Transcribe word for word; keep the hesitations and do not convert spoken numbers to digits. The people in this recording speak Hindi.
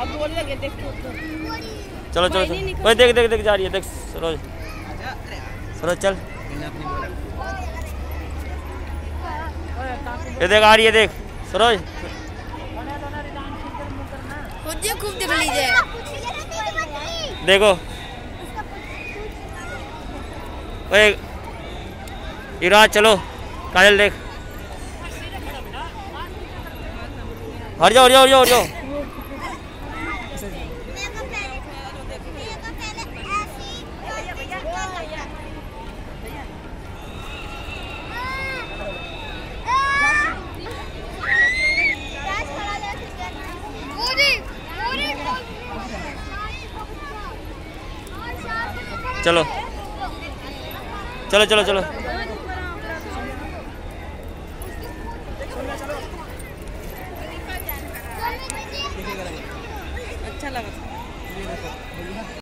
अब बोल लगे देख तो चलो चलो चलो ओए देख देख देख जा रही है देख सरोज सरोज चल ये देख आ रही है देख सरोज खुद खूब देख लीजिए देखो ओए इराज चलो काजल देख हट जाओ हट जाओ हट जाओ हट जाओ चलो चलो चलो चलो अच्छा लगा।